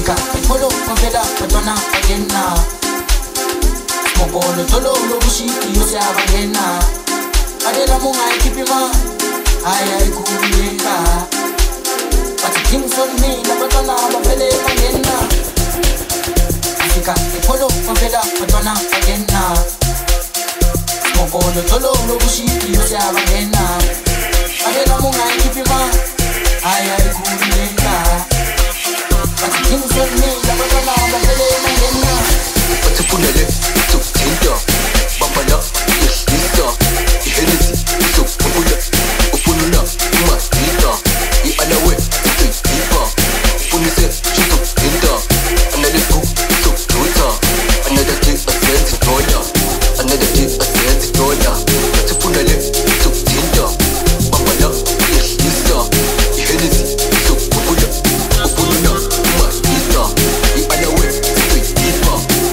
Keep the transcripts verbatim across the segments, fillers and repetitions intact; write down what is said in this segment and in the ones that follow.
Africa, Polo, Mavela, Patona, Agena. Smokolo, Tolo, Lobushiki, Yosavagena. Adela Munga, Kipima, I Kuyenka. But the king's on me, the Patona, Mavele, Agena. Africa, Polo, Mavela, Patona, Agena. Smokolo, Tolo, Lobushiki, Yosavagena. Adela Munga, Kipima, I Kuyenka. But the king's on me, the Patona, Mavele, Agena. What's a punale, so tender, Bambala, yes, Lisa, Hennessy, so popular, Opununa, Masita, the other way, so deeper, Opunise, so tender, another book, so Twitter, another day, a sense of dollar, another day, a sense of dollar. What's a punale, so tender, Bambala, yes, Lisa, Hennessy, so popular, Opununa, Masita, the other way, so deeper.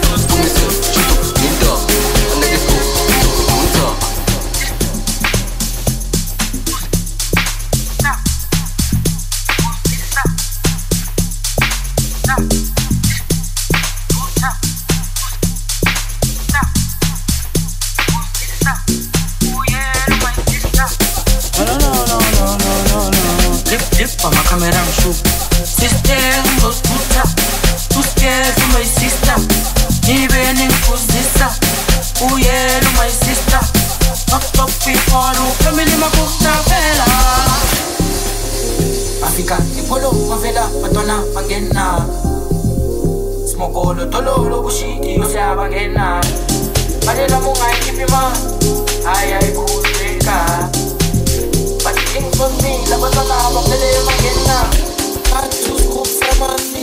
Africa, Polo, Mavela, Patona, Agena. Smokolo, Tolo, Lobushiki, Yosavagena. Adela Munga, Kipima, I Kuyenka. But the king's on me, the Patona, Mavele, Agena. Can't you scoop someone?